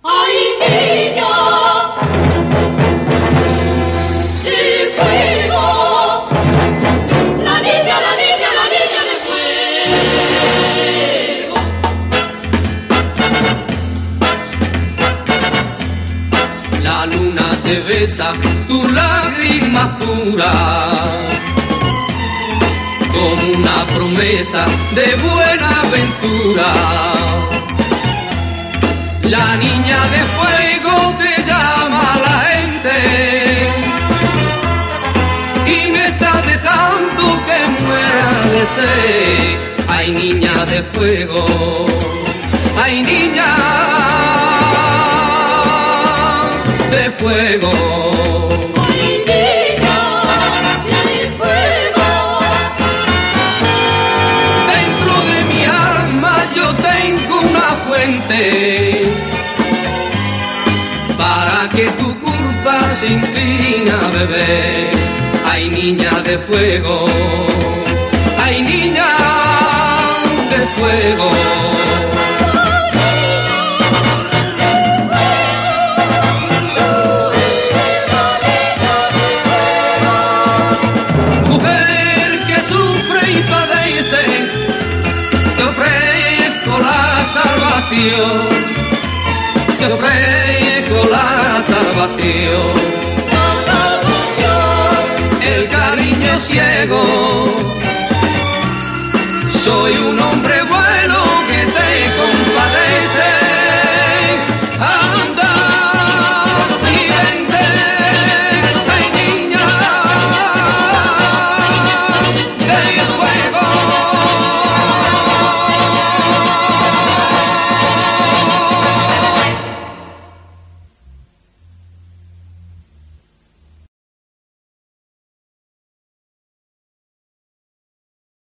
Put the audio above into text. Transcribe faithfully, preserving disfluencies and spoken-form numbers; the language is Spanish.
¡Ay, niña! ¡De fuego! La niña, la niña, la niña de fuego. La luna te besa, tu lágrima pura, como una promesa de buena aventura. La niña de fuego te llama a la gente y me está dejando que muera de sed. Ay, niña de fuego, ay, niña de fuego. Para que tu culpa se incline a beber. Ay, niña de fuego, ay, niña de fuego. Mujer que sufre y padece, te ofrezco la salvación. Te ofrezco la salvación, la salvación, el cariño ciego. Soy un hombre